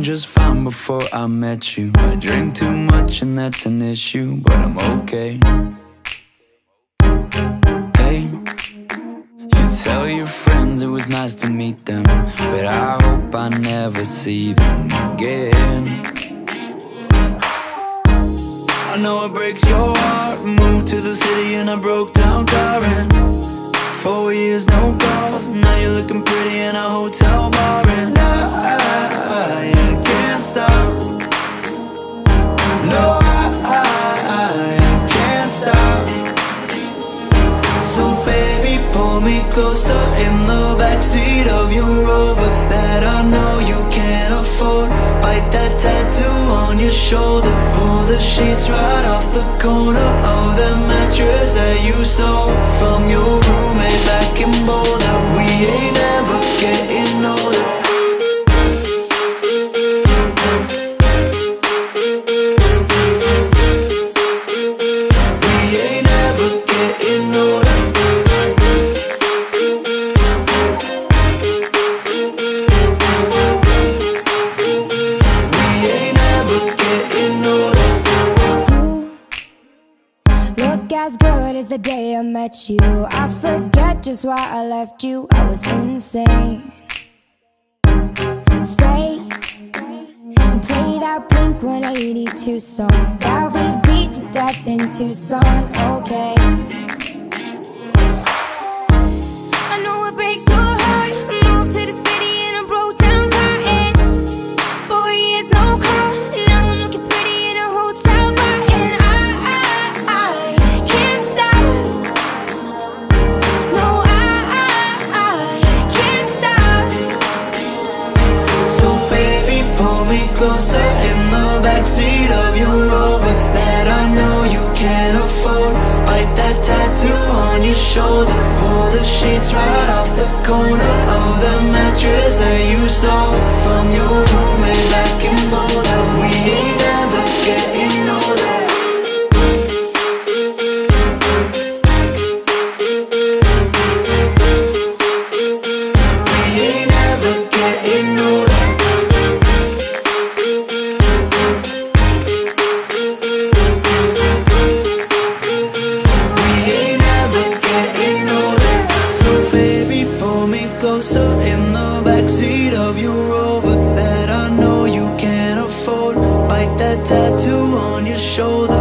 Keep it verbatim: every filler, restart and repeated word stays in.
just fine before I met you. I drink too much and that's an issue, but I'm okay. Hey, you tell your friends it was nice to meet them, but I hope I never see them again. I know it breaks your heart. Moved to the city and I broke down crying. Four years, no calls. Now you're looking pretty in a hotel bar, and I, I, I can't stop. No, I, I, I can't stop. So baby, pull me closer in the backseat of your Rover that I know you can't afford. Bite that tattoo on your shoulder. Pull the sheets right off the corner of that mattress that you stole from your roommate back in Boulder. We ain't ever getting older. We ain't ever getting older. As good as the day I met you. I forget just why I left you. I was insane. Stay and play that Blink one eighty-two song that we beat to death in Tucson. Okay, I know it breaks your heart. Moved to the city and I broke down crying. Four years, no calls. Now I'm looking pretty in a hotel bar, and I, I, I can't stop. No, I, I, I can't stop. So baby, pull me closer in the backseat of your Rover that I know you can't afford. Bite that tattoo on your shoulder. Pull the sheets right off the corner of the mattress that you stole from your roommate back in Boulder. We ain't ever getting older. We ain't ever getting older. Closer in the backseat of your Rover that I know you can't afford. Bite that tattoo on your shoulder.